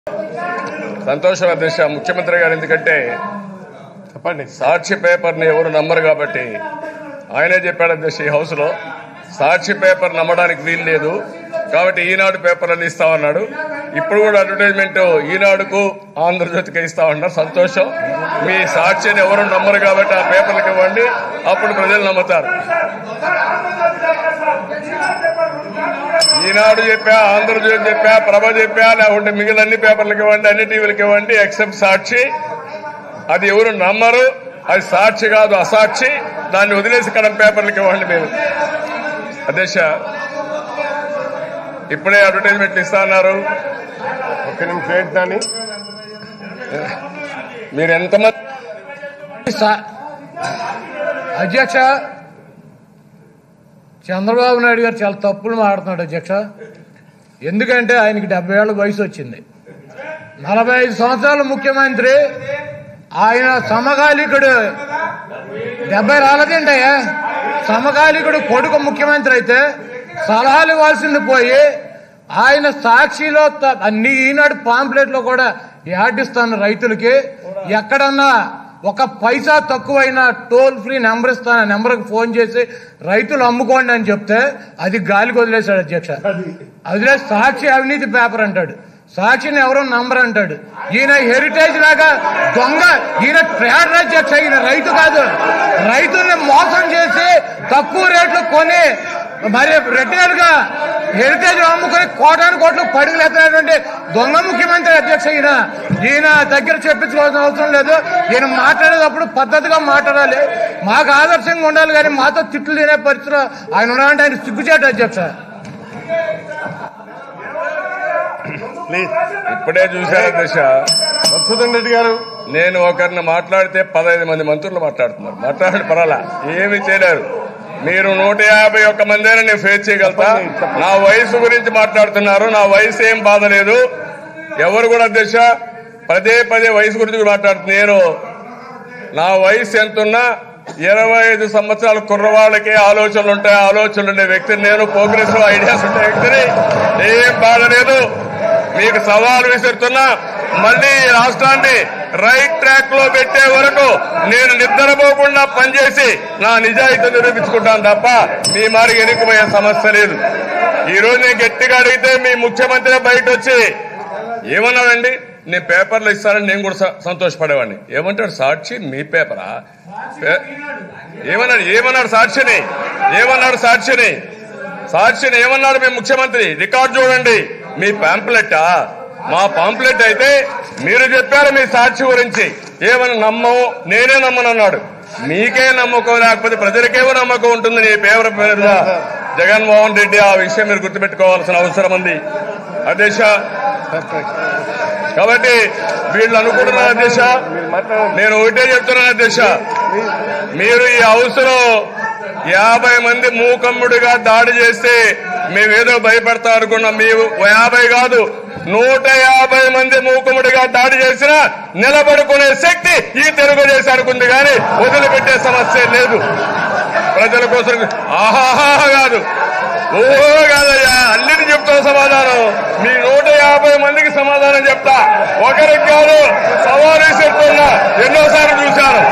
సంతోషం అధ్యక్ష. ముఖ్యమంత్రి గారు ఎందుకంటే చెప్పండి, సాక్షి పేపర్ని ఎవరు నమ్మరు కాబట్టి ఆయనే చెప్పాడు అధ్యక్ష ఈ హౌస్ లో, సాక్షి పేపర్ నమ్మడానికి వీలు లేదు కాబట్టి ఈనాడు పేపర్లను ఇస్తామన్నాడు. ఇప్పుడు కూడా అడ్వర్టైజ్మెంట్ ఈనాడుకు ఆంధ్రజ్యోతికి ఇస్తామన్నారు. సంతోషం. మీ సాక్షిని ఎవరు నమ్మరు కాబట్టి ఆ పేపర్లకు ఇవ్వండి, అప్పుడు ప్రజలు నమ్ముతారు. ఈనాడు చెప్పా, ఆంధ్రజ్యోతి చెప్పా, ప్రభ చెప్పా, లేకుంటే మిగిలిన అన్ని పేపర్లకు ఇవ్వండి, అన్ని టీవీలకు ఇవ్వండి ఎక్సెప్ట్ సాక్షి. అది ఎవరు నమ్మరు, అది సాక్షి కాదు అసాక్షి, దాన్ని వదిలేసి కడం పేపర్లకు ఇవ్వండి. మీరు అధ్యక్ష ఇప్పుడే అడ్వర్టైజ్మెంట్ ఇస్తా అన్నారు. ఒక్క నిమిషం ఏంటని మీరు ఎంతమంది అధ్యక్ష చంద్రబాబు నాయుడు గారు చాలా తప్పులు మాట్లాడుతున్నాడు అధ్యక్ష. ఎందుకంటే ఆయనకి 70 ఏళ్ల వయసు వచ్చింది, 45 సంవత్సరాల ముఖ్యమంత్రి. ఆయన సమకాలీకుడు 70 రాలేదేంటయ్యా, సమకాలీకుడు కొడుకు ముఖ్యమంత్రి అయితే సలహాలు ఇవ్వాల్సింది పోయి ఆయన సాక్షిలో అన్ని ఈనాడు పాంప్లెట్ లో కూడా యాడిస్తాను రైతులకి. ఎక్కడన్నా ఒక పైసా తక్కువైనా టోల్ ఫ్రీ నెంబర్ ఇస్తాను, నెంబర్కి ఫోన్ చేసి రైతులు అమ్ముకోండి అని చెప్తే అది గాలికి వదిలేశాడు అధ్యక్ష. వదిలేసి సాక్షి అవినీతి పేపర్ అంటాడు, సాక్షిని ఎవరో నంబర్ అంటాడు. ఈయన హెరిటేజ్ లాగా దొంగ, ఈయన ట్రేడర్ అధ్యక్ష. ఈయన రైతు కాదు, రైతుల్ని మోసం చేసి తక్కువ రేట్లు కొని మరి రెగ్యులర్ గా హెరిటేజ్ అమ్ముకొని కోటాను కోట్లు పడుగులేస్తున్నటువంటి దొంగ ముఖ్యమంత్రి అధ్యక్ష. ఈయన దగ్గర చెప్పించుకోవాల్సిన అవసరం లేదు. ఈయన మాట్లాడేటప్పుడు పద్ధతిగా మాట్లాడాలి, మాకు ఆదర్శంగా ఉండాలి. కానీ మాతో తిట్లు తినే పరిస్థితిలో ఆయన ఉన్నారంటే ఆయన సిగ్గుచేట అధ్యక్ష. ఇప్పుడే చూశారు అధ్యక్ష, మధుసూదన్ రెడ్డి గారు, నేను ఒకరిని మాట్లాడితే 15 మంది మంత్రులు మాట్లాడుతున్నారు. మాట్లాడి పర్వాలా, ఏమీ చేయలేరు. మీరు 151 మందిని నేను ఫేస్ చేయగలుగుతా. నా వయసు గురించి మాట్లాడుతున్నారు, నా వయసు ఏం బాధ లేదు. ఎవరు కూడా అధ్యక్ష పదే వయసు గురించి మాట్లాడుతున్నారు. నేను నా వయసు ఎంతున్నా 25 సంవత్సరాల కుర్రవాళ్ళకే ఆలోచనలు ఉంటాయి, ఆలోచనలు ఉండే వ్యక్తిని నేను. ప్రోగ్రెసివ్ ఐడియాస్ ఉండే వ్యక్తిని, ఏం బాధ లేదు. మీకు సవాల్ విసురుతున్నా, మళ్లీ రాష్ట్రాన్ని రైట్ ట్రాక్ లో పెట్టే వరకు నేను నిద్రపోకుండా పనిచేసి నా నిజాయితీ నిరూపించుకుంటాను తప్ప మీ మారికి ఎన్నికపోయే సమస్య లేదు. ఈ రోజు నేను గట్టిగా అడిగితే మీ ముఖ్యమంత్రి బయట వచ్చి ఏమన్నాడండి, నేను పేపర్లు ఇస్తానని నేను కూడా సంతోషపడేవాడిని. ఏమంటాడు, సాక్షి మీ పేపరా? ఏమన్నాడు సాక్షిని ఏమన్నాడు మీ ముఖ్యమంత్రి? రికార్డు చూడండి. మీ పాంప్లెట్టా? మా పాంప్లెట్ అయితే మీరు చెప్పారు మీ సాక్షి గురించి. ఏమని నమ్మవు, నేనే నమ్మనన్నాడు. మీకే నమ్మకం లేకపోతే ప్రజలకేమో నమ్మకం ఉంటుంది నీ పేపర్ మీద జగన్మోహన్ రెడ్డి. ఆ విషయం మీరు గుర్తుపెట్టుకోవాల్సిన అవసరం ఉంది అధ్యక్ష. కాబట్టి వీళ్ళు అనుకుంటున్నారు అధ్యక్ష, నేను ఒకటే చెప్తున్నాను అధ్యక్ష, మీరు ఈ హౌస్ లో 50 మంది మూకమ్ముడిగా దాడి చేస్తే మేమేదో భయపడతా అనుకున్నాం. మేము 50 కాదు 150 మంది మూకుముడిగా దాడి చేసినా నిలబడుకునే శక్తి ఈ తెలుగుదేశానికి ఉంది, కానీ వదిలిపెట్టే సమస్య లేదు. ప్రజల కోసం ఆహాహా కాదు, ఓహో కాదయ్యా, అన్నిటి చెప్తా సమాధానం. మీ 150 మందికి సమాధానం చెప్తా, ఒకరికి కాదు. సవాలు చెప్తున్నా, ఎన్నోసార్లు చూశాను.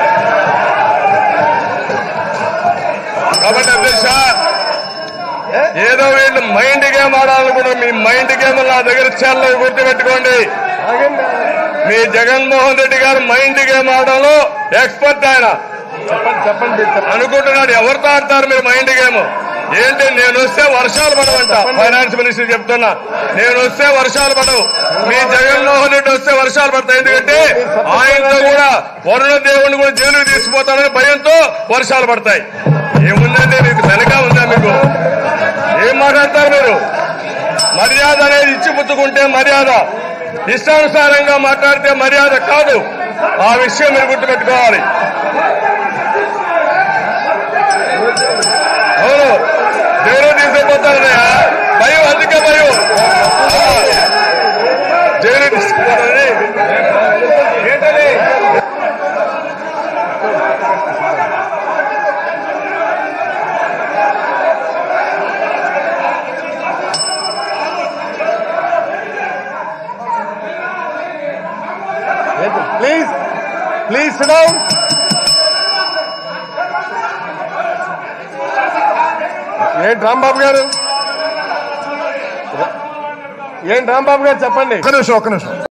కాబట్టి అధ్యక్ష, ఏదో వీళ్ళు మైండ్ గేమ్ ఆడాలనుకుంటారు. మీ మైండ్ గేమ్ నా దగ్గర చాలా గుర్తుపెట్టుకోండి. మీ జగన్మోహన్ రెడ్డి గారు మైండ్ గేమ్ ఆడడంలో ఎక్స్పర్ట్. ఆయన చెప్పండి అనుకుంటున్నాడు. ఎవరితో ఆడతారు మీరు మైండ్ గేమ్? ఏంటి, నేను వస్తే వర్షాలు పడవంట. ఫైనాన్స్ మినిస్టర్ చెప్తున్నా, నేను వస్తే వర్షాలు పడవు. మీ జగన్మోహన్ రెడ్డి వస్తే వర్షాలు పడతాయి. ఎందుకంటే ఆయనతో కూడా వరుణ దేవుడిని కూడా జైలుకు తీసుకుపోతారని భయంతో వర్షాలు పడతాయి. ఏముందండి మీకు? వెనక ఉందా మీకు? ఏం మాట్లాడతారు మీరు? మర్యాద అనేది ఇచ్చిపుచ్చుకుంటే మర్యాద, ఇష్టానుసారంగా మాట్లాడితే మర్యాద కాదు. ఆ విషయం మీరు గుర్తుపెట్టుకోవాలి. అవును, జైలు తీసుకుపోతారనయా, భయం, అందుకే భయం. జైలు తీసుకుపోతారని ఏంటని ప్లీజ్ ప్లీజ్ సిట్ డౌన్. ఏంటి రాంబాబు గారు చెప్పండి. ఒక్క నిమిషం